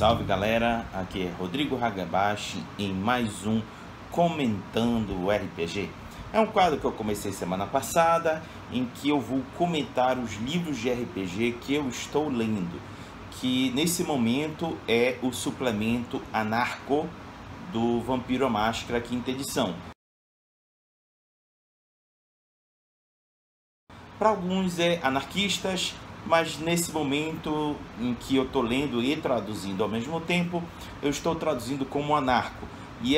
Salve galera, aqui é Rodrigo Hagabashi em mais um Comentando o RPG. É um quadro que eu comecei semana passada, em que eu vou comentar os livros de RPG que eu estou lendo, que nesse momento é o suplemento Anarco do Vampiro à Máscara, quinta edição. Para alguns é anarquistas, mas nesse momento em que eu estou lendo e traduzindo ao mesmo tempo, eu estou traduzindo como anarco. E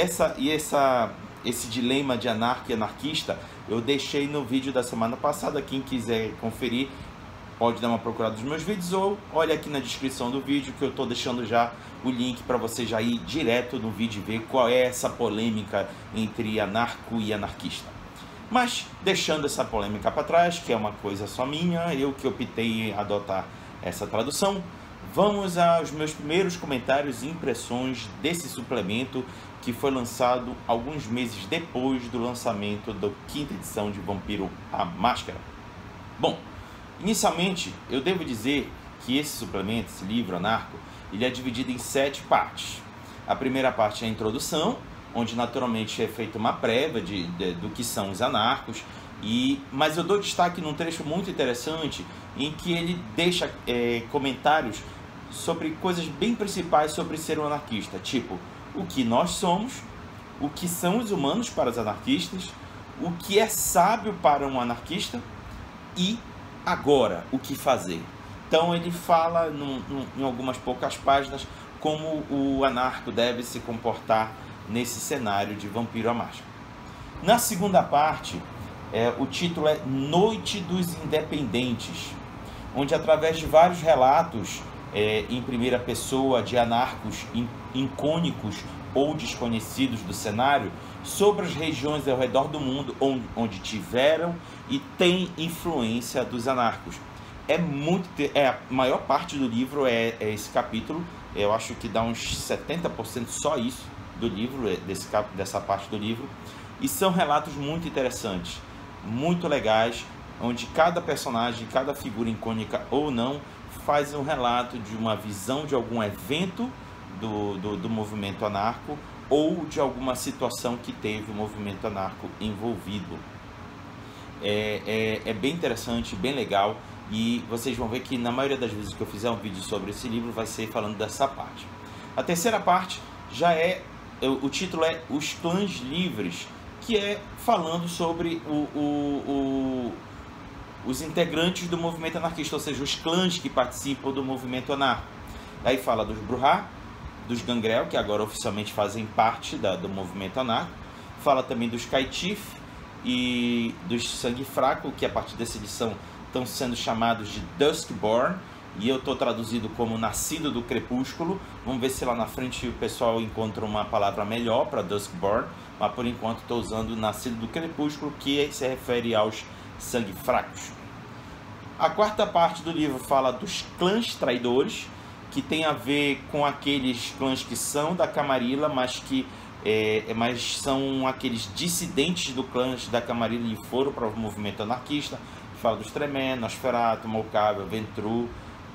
esse dilema de anarco e anarquista eu deixei no vídeo da semana passada. Quem quiser conferir pode dar uma procurada nos meus vídeos ou olha aqui na descrição do vídeo, que eu estou deixando já o link para você já ir direto no vídeo e ver qual é essa polêmica entre anarco e anarquista. Mas deixando essa polêmica para trás, que é uma coisa só minha, eu que optei em adotar essa tradução, vamos aos meus primeiros comentários e impressões desse suplemento que foi lançado alguns meses depois do lançamento da quinta edição de Vampiro à Máscara. Bom, inicialmente eu devo dizer que esse suplemento, esse livro anarco, ele é dividido em 7 partes. A primeira parte é a introdução, onde naturalmente é feita uma prévia do que são os anarcos, mas eu dou destaque num trecho muito interessante em que ele deixa comentários sobre coisas bem principais sobre ser um anarquista, tipo o que nós somos, o que são os humanos para os anarquistas, o que é sábio para um anarquista e agora o que fazer. Então ele fala em algumas poucas páginas como o anarco deve se comportar nesse cenário de Vampiro à Máscara. Na segunda parte, o título é Noite dos Independentes, onde através de vários relatos em primeira pessoa de anarcos icônicos ou desconhecidos do cenário, sobre as regiões ao redor do mundo onde tiveram e tem influência dos anarcos. A maior parte do livro é esse capítulo, eu acho que dá uns 70% só isso do livro, dessa parte do livro, e são relatos muito interessantes, muito legais, onde cada personagem, cada figura icônica ou não, faz um relato de uma visão de algum evento do movimento anarco ou de alguma situação que teve o movimento anarco envolvido. É bem interessante, bem legal, e vocês vão ver que na maioria das vezes que eu fizer um vídeo sobre esse livro vai ser falando dessa parte. A terceira parte já o título é Os Clãs Livres, que é falando sobre os integrantes do movimento anarquista, ou seja, os clãs que participam do movimento anarco. Aí fala dos Brujah, dos Gangrel, que agora oficialmente fazem parte do movimento anarco. Fala também dos Kaitif e dos Sangue Fraco, que a partir dessa edição estão sendo chamados de Duskborn, e eu estou traduzido como Nascido do Crepúsculo. Vamos ver se lá na frente o pessoal encontra uma palavra melhor para Duskborn, mas por enquanto estou usando Nascido do Crepúsculo, que se refere aos Sangue Fracos. A quarta parte do livro fala dos clãs traidores, que tem a ver com aqueles clãs que são da Camarilla, mas são aqueles dissidentes do clã da Camarilla e foram para o movimento anarquista. Fala dos Tremé, Nosferatu, Malkavian, Ventrue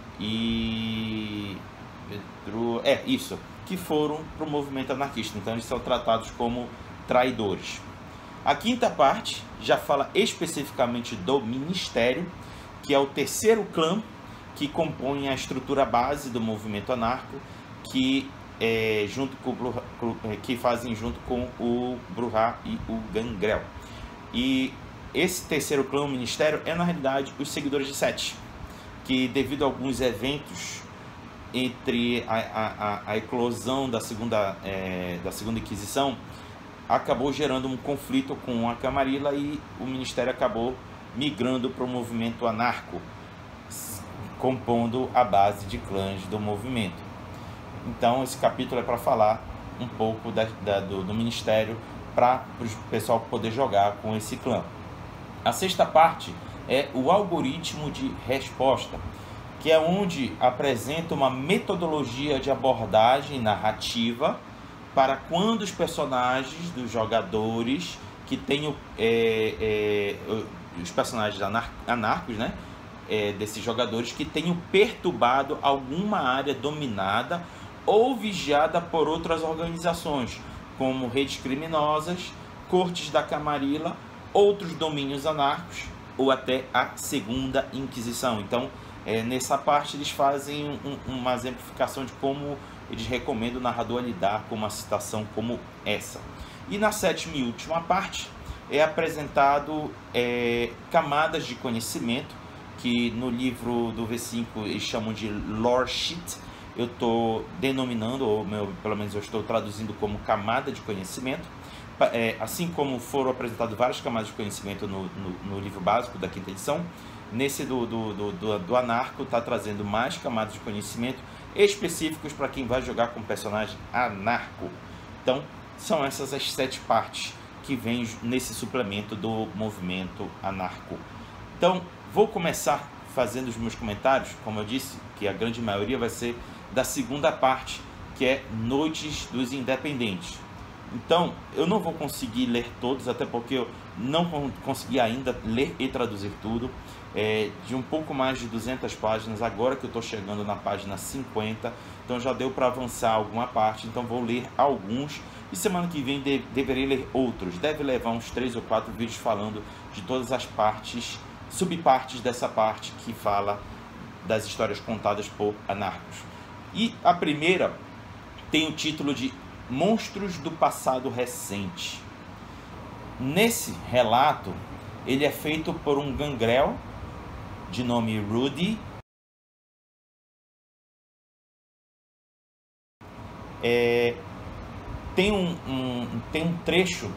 que foram para o movimento anarquista. Então eles são tratados como traidores. A quinta parte já fala especificamente do Ministério, que é o terceiro clã que compõe a estrutura base do movimento anarco, que fazem junto com o Brujah e o Gangrel. E esse terceiro clã, o Ministério, é na realidade os seguidores de Sete, que devido a alguns eventos entre a eclosão da segunda Inquisição, acabou gerando um conflito com a Camarilla e o Ministério acabou migrando para o movimento anarco, compondo a base de clãs do movimento. Então esse capítulo é para falar um pouco do Ministério, para o pessoal poder jogar com esse clã. A sexta parte é o algoritmo de resposta, que é onde apresenta uma metodologia de abordagem narrativa para quando os personagens dos jogadores que tenham os personagens anarcos, né, desses jogadores que tenham perturbado alguma área dominada ou vigiada por outras organizações, como redes criminosas, cortes da Camarilla, outros domínios anarcos ou até a Segunda Inquisição. Então, nessa parte eles fazem uma exemplificação de como eles recomendam o narrador lidar com uma situação como essa. E na sétima e última parte é apresentado camadas de conhecimento, que no livro do V5 eles chamam de lore sheet. Eu estou denominando, ou pelo menos eu estou traduzindo como camada de conhecimento. Assim como foram apresentadas várias camadas de conhecimento no livro básico da quinta edição, nesse do Anarco está trazendo mais camadas de conhecimento específicos para quem vai jogar com personagem anarco. Então, são essas as 7 partes que vem nesse suplemento do movimento anarco. Então, vou começar fazendo os meus comentários, como eu disse, que a grande maioria vai ser da segunda parte, que é Noites dos Independentes. Então, eu não vou conseguir ler todos, até porque eu não consegui ainda ler e traduzir tudo. De um pouco mais de 200 páginas, agora que eu estou chegando na página 50, então já deu para avançar alguma parte, então vou ler alguns, e semana que vem deverei ler outros. Deve levar uns 3 ou 4 vídeos falando de todas as partes, subpartes dessa parte que fala das histórias contadas por anarcos. E a primeira tem o título de Monstros do Passado Recente. Nesse relato, ele é feito por um gangrel de nome Rudy. Tem um trecho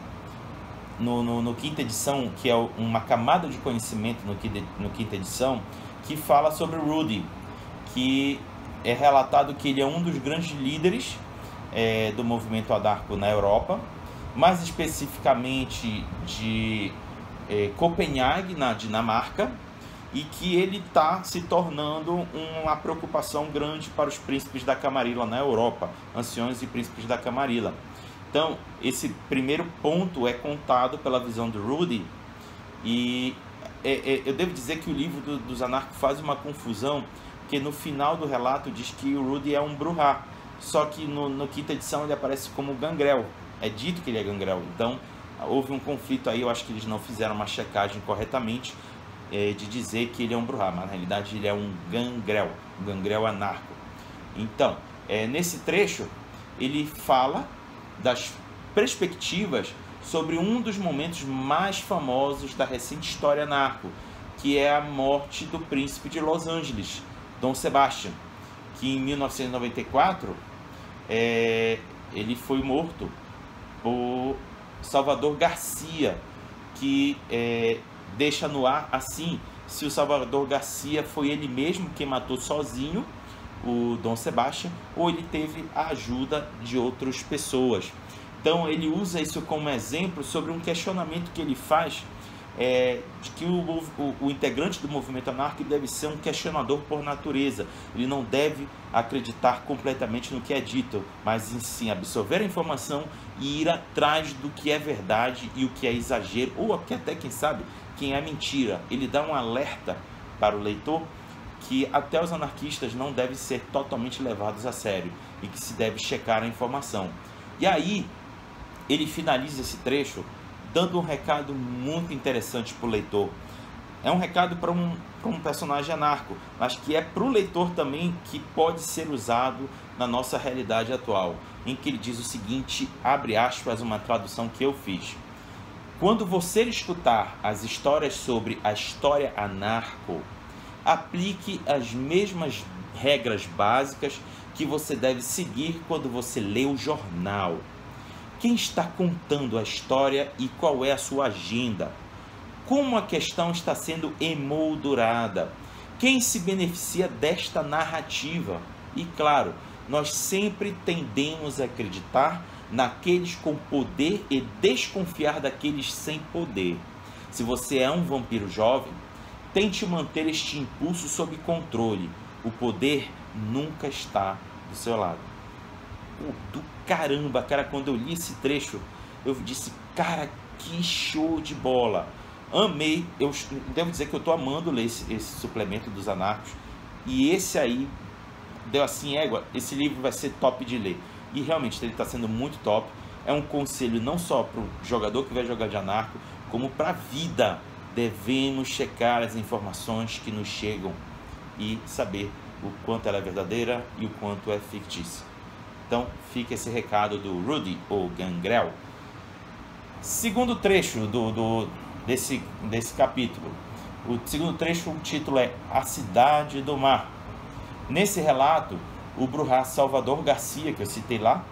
no quinta edição, que é uma camada de conhecimento no quinta edição, que fala sobre o Rudy, que é relatado que ele é um dos grandes líderes do movimento anarco na Europa, mais especificamente de Copenhague, na Dinamarca, e que ele está se tornando uma preocupação grande para os príncipes da Camarilla na Europa, anciões e príncipes da Camarilla. Então, esse primeiro ponto é contado pela visão do Rudy, e eu devo dizer que o livro dos anarcos faz uma confusão, porque no final do relato diz que o Rudy é um Brujah, só que no quinta edição ele aparece como gangrel, é dito que ele é gangrel. Então houve um conflito aí, eu acho que eles não fizeram uma checagem corretamente de dizer que ele é um Brujah, mas na realidade ele é um gangrel anarco. Então, nesse trecho ele fala das perspectivas sobre um dos momentos mais famosos da recente história anarco, que é a morte do príncipe de Los Angeles, Dom Sebastian, que em 1994 ele foi morto por Salvador Garcia, que deixa no ar assim se o Salvador Garcia foi ele mesmo que matou sozinho o Dom Sebastian ou ele teve a ajuda de outras pessoas. Então ele usa isso como exemplo sobre um questionamento que ele faz, de que o integrante do movimento anárquico deve ser um questionador por natureza. Ele não deve acreditar completamente no que é dito, mas em sim absorver a informação e ir atrás do que é verdade e o que é exagero, ou até, quem sabe, quem é mentira. Ele dá um alerta para o leitor que até os anarquistas não devem ser totalmente levados a sério e que se deve checar a informação. E aí ele finaliza esse trecho dando um recado muito interessante para o leitor. É um recado para um personagem anarco, mas que é para o leitor também, que pode ser usado na nossa realidade atual, em que ele diz o seguinte, abre aspas, uma tradução que eu fiz: quando você escutar as histórias sobre a história anarco, aplique as mesmas regras básicas que você deve seguir quando você lê o jornal. Quem está contando a história e qual é a sua agenda? Como a questão está sendo emoldurada? Quem se beneficia desta narrativa? E claro, nós sempre tendemos a acreditar naqueles com poder e desconfiar daqueles sem poder. Se você é um vampiro jovem, tente manter este impulso sob controle. O poder nunca está do seu lado. Do caramba, cara, quando eu li esse trecho, eu disse, cara, que show de bola. Amei, eu devo dizer que eu estou amando ler esse suplemento dos anarcos. E esse aí, deu assim, égua, esse livro vai ser top de ler. E realmente ele está sendo muito top. É um conselho não só para o jogador que vai jogar de anarco, como para a vida. Devemos checar as informações que nos chegam e saber o quanto ela é verdadeira e o quanto é fictícia. Então fica esse recado do Rudy, ou Gangrel. Segundo trecho desse capítulo. O segundo trecho, o título é A Cidade do Mar. Nesse relato, o Brujah Salvador Garcia, que eu citei lá,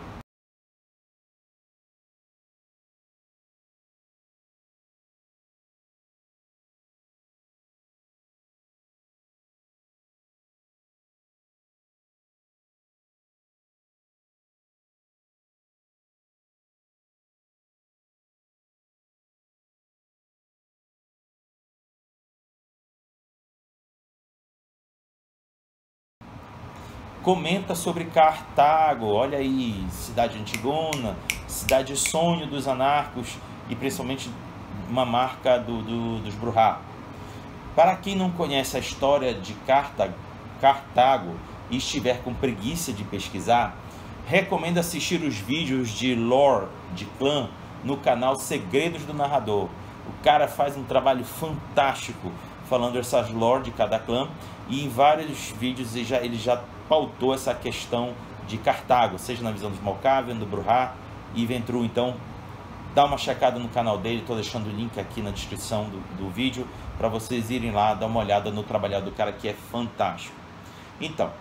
comenta sobre Cartago. Olha aí, cidade antigona, cidade sonho dos anarcos e principalmente uma marca dos Brujah. Para quem não conhece a história de Cartago e estiver com preguiça de pesquisar, recomendo assistir os vídeos de lore de clã no canal Segredos do Narrador. O cara faz um trabalho fantástico falando essas lore de cada clã, e em vários vídeos ele já pautou essa questão de Cartago, seja na visão dos Malkavian, do Brujah e Ventrue. Então dá uma checada no canal dele, estou deixando o link aqui na descrição do vídeo para vocês irem lá dar uma olhada no trabalho do cara, que é fantástico. Então,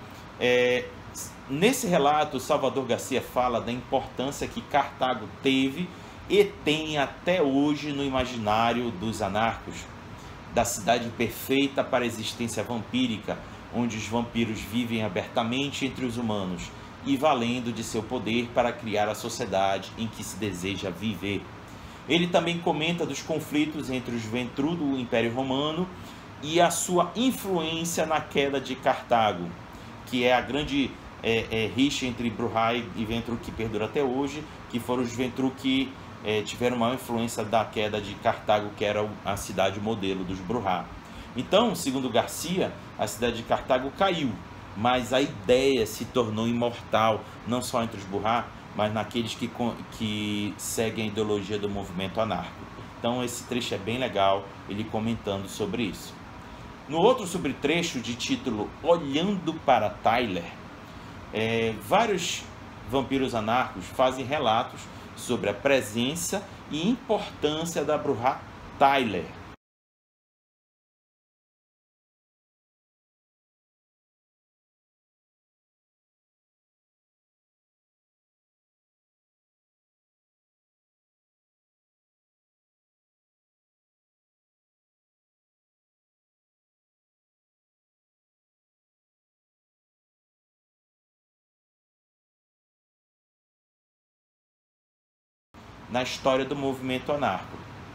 nesse relato, o Salvador Garcia fala da importância que Cartago teve e tem até hoje no imaginário dos anarcos, da cidade perfeita para a existência vampírica, onde os vampiros vivem abertamente entre os humanos e valendo de seu poder para criar a sociedade em que se deseja viver. Ele também comenta dos conflitos entre os Ventrue do Império Romano e a sua influência na queda de Cartago, que é a grande rixa entre Brujah e Ventrue que perdura até hoje, que foram os Ventrue que tiveram maior influência da queda de Cartago, que era a cidade modelo dos Brujah. Então, segundo Garcia, a cidade de Cartago caiu, mas a ideia se tornou imortal, não só entre os Brujah, mas naqueles que seguem a ideologia do movimento anarco. Então esse trecho é bem legal, ele comentando sobre isso. No outro subtrecho de título Olhando para Tyler, vários vampiros anarcos fazem relatos sobre a presença e importância da Brujah Tyler. Na história do movimento anarco.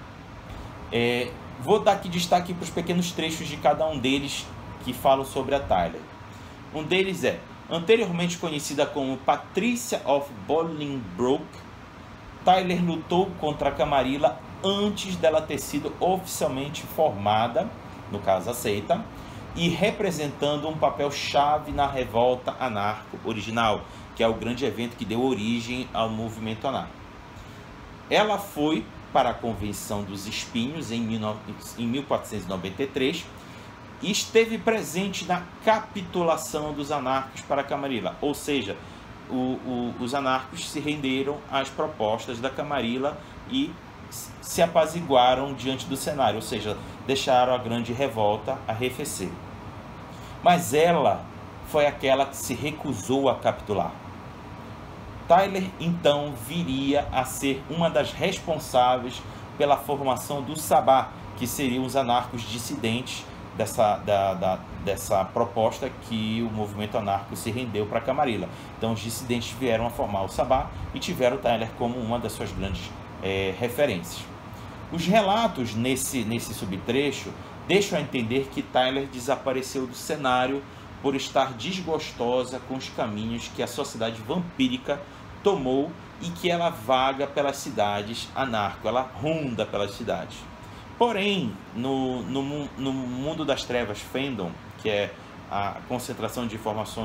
Vou dar aqui destaque para os pequenos trechos de cada um deles que falam sobre a Tyler. Um deles é: anteriormente conhecida como Patrícia of Bolingbroke, Tyler lutou contra a Camarilla antes dela ter sido oficialmente formada, no caso aceita, e representando um papel chave na revolta anarco original, que é o grande evento que deu origem ao movimento anarco. Ela foi para a Convenção dos Espinhos em 1493 e esteve presente na capitulação dos anarcos para a Camarilla, ou seja, os anarcos se renderam às propostas da Camarilla e se apaziguaram diante do cenário, ou seja, deixaram a grande revolta arrefecer. Mas ela foi aquela que se recusou a capitular. Tyler então viria a ser uma das responsáveis pela formação do Sabá, que seriam os anarcos dissidentes dessa proposta que o movimento anarco se rendeu para a Camarilla. Então os dissidentes vieram a formar o Sabá e tiveram Tyler como uma das suas grandes referências. Os relatos nesse subtrecho deixam a entender que Tyler desapareceu do cenário por estar desgostosa com os caminhos que a sociedade vampírica tomou e que ela vaga pelas cidades anarco, ela ronda pelas cidades. Porém, no mundo das trevas fandom, que é a concentração de informações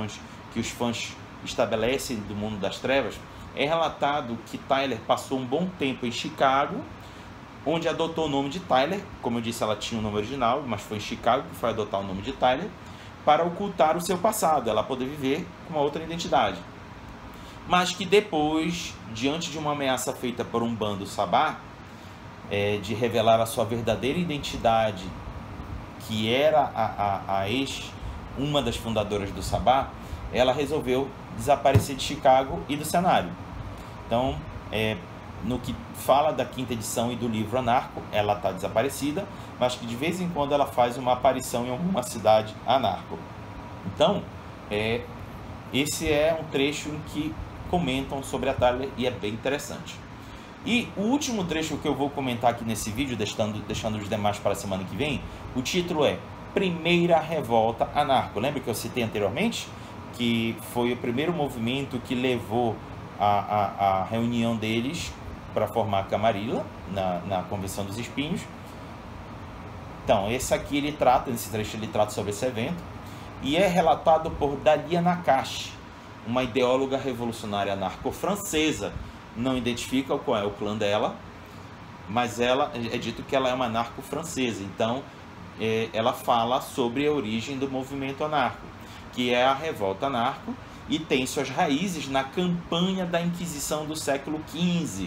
que os fãs estabelecem do mundo das trevas, é relatado que Tyler passou um bom tempo em Chicago, onde adotou o nome de Tyler. Como eu disse, ela tinha o nome original, mas foi em Chicago que foi adotar o nome de Tyler, para ocultar o seu passado, ela poder viver com uma outra identidade. Mas que depois, diante de uma ameaça feita por um bando Sabá, de revelar a sua verdadeira identidade, que era uma das fundadoras do Sabá, ela resolveu desaparecer de Chicago e do cenário. Então, no que fala da quinta edição e do livro Anarco, ela está desaparecida, mas que de vez em quando ela faz uma aparição em alguma cidade anarco. Então, esse é um trecho em que comentam sobre a Tyler e é bem interessante. E o último trecho que eu vou comentar aqui nesse vídeo, deixando os demais para a semana que vem, o título é Primeira Revolta Anarco. Lembra que eu citei anteriormente? Que foi o primeiro movimento que levou a reunião deles para formar a Camarilla, na Convenção dos Espinhos. Então, esse trecho ele trata sobre esse evento, e é relatado por Dalia Nakache, uma ideóloga revolucionária anarco-francesa. Não identifica qual é o clã dela, mas ela é dito que ela é uma anarco-francesa. Então, ela fala sobre a origem do movimento anarco, que é a revolta anarco, e tem suas raízes na campanha da Inquisição do século XV,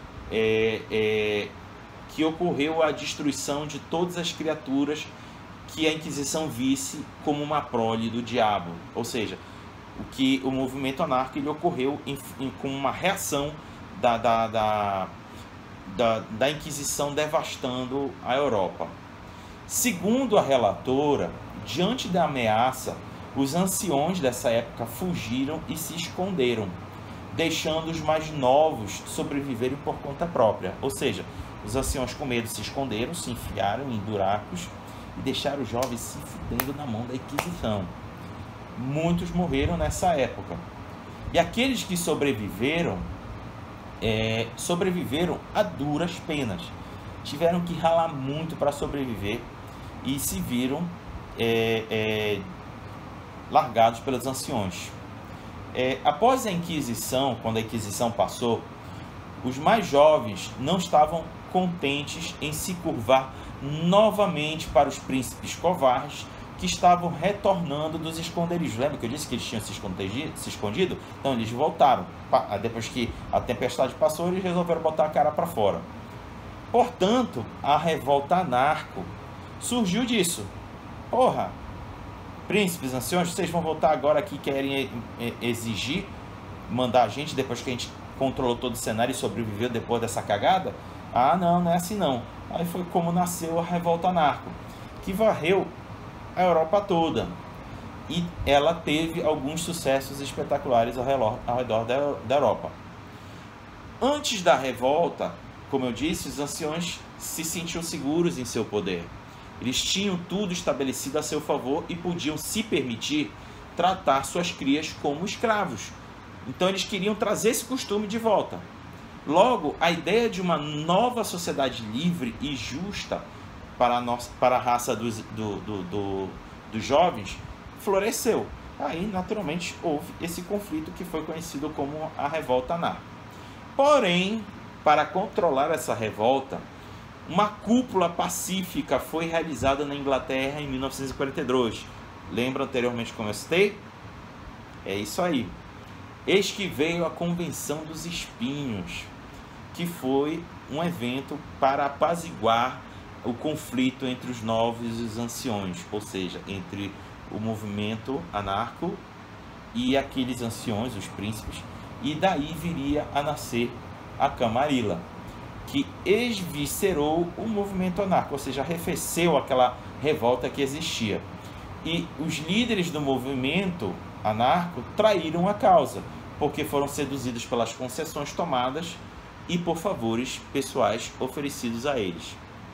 que ocorreu a destruição de todas as criaturas que a Inquisição visse como uma prole do diabo. Ou seja, o movimento anarco ele ocorreu com uma reação da Inquisição devastando a Europa. Segundo a relatora, diante da ameaça, os anciões dessa época fugiram e se esconderam, deixando os mais novos sobreviverem por conta própria. Ou seja, os anciões com medo se esconderam, se enfiaram em buracos e deixaram os jovens se fudendo na mão da Inquisição. Muitos morreram nessa época. E aqueles que sobreviveram, sobreviveram a duras penas. Tiveram que ralar muito para sobreviver e se viram largados pelos anciões. Após a Inquisição, quando a Inquisição passou, os mais jovens não estavam contentes em se curvar novamente para os príncipes covardes que estavam retornando dos esconderijos. Lembra que eu disse que eles tinham se escondido? Então eles voltaram. Depois que a tempestade passou, eles resolveram botar a cara para fora. Portanto, a revolta anarco surgiu disso. Porra, príncipes, anciões, vocês vão voltar agora aqui, querem exigir, mandar a gente, depois que a gente controlou todo o cenário e sobreviveu depois dessa cagada? Ah, não é assim não. Aí foi como nasceu a revolta anarco, que varreu a Europa toda. E ela teve alguns sucessos espetaculares ao redor da Europa. Antes da revolta, como eu disse, os anciões se sentiam seguros em seu poder. Eles tinham tudo estabelecido a seu favor e podiam se permitir tratar suas crias como escravos. Então eles queriam trazer esse costume de volta. Logo, a ideia de uma nova sociedade livre e justa para a raça dos jovens floresceu. Aí, naturalmente, houve esse conflito que foi conhecido como a revolta anarco. Porém, para controlar essa revolta, uma cúpula pacífica foi realizada na Inglaterra em 1942. Lembra anteriormente como eu citei? É isso aí. Eis que veio a Convenção dos Espinhos, que foi um evento para apaziguar o conflito entre os novos e os anciões, ou seja, entre o movimento anarco e aqueles anciões, os príncipes, e daí viria a nascer a Camarilla, que esviscerou o movimento anarco, ou seja, arrefeceu aquela revolta que existia. E os líderes do movimento anarco traíram a causa, porque foram seduzidos pelas concessões tomadas e por favores pessoais oferecidos a eles.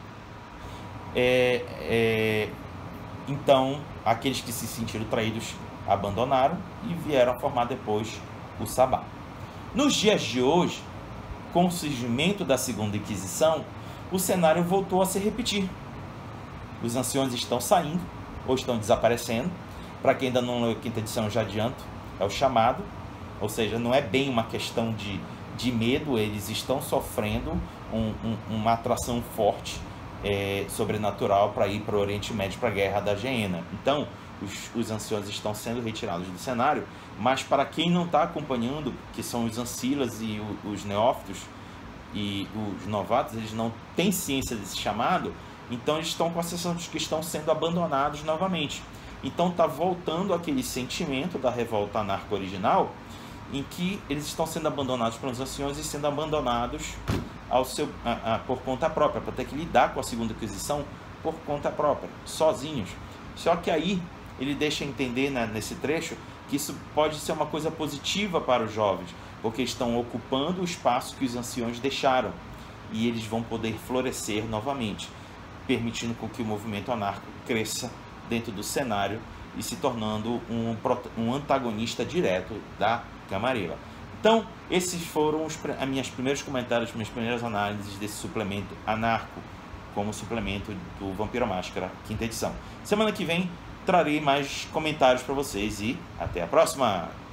Então, aqueles que se sentiram traídos abandonaram e vieram a formar depois o Sabá. Nos dias de hoje, com o surgimento da Segunda Inquisição, o cenário voltou a se repetir. Os anciões estão saindo ou estão desaparecendo. Para quem ainda não leu a quinta edição, eu já adianto. é o chamado, ou seja, não é bem uma questão de medo, eles estão sofrendo uma atração forte sobrenatural para ir para o Oriente Médio, para a Guerra da Gehenna. Então, os anciões estão sendo retirados do cenário, mas para quem não está acompanhando, que são os ancilas e os neófitos e os novatos, eles não têm ciência desse chamado, então eles estão com a sensação de que estão sendo abandonados novamente. Então está voltando aquele sentimento da revolta anarco original, em que eles estão sendo abandonados pelos anciões e sendo abandonados por conta própria, para ter que lidar com a segunda Inquisição por conta própria, sozinhos. Só que aí ele deixa entender, né, nesse trecho, que isso pode ser uma coisa positiva para os jovens, porque estão ocupando o espaço que os anciões deixaram, e eles vão poder florescer novamente, permitindo com que o movimento anarco cresça dentro do cenário e se tornando um antagonista direto da Camarilla. Então, esses foram os meus primeiros comentários, minhas primeiras análises desse suplemento anarco, como suplemento do Vampiro à Máscara, 5ª edição. Semana que vem trarei mais comentários para vocês e até a próxima!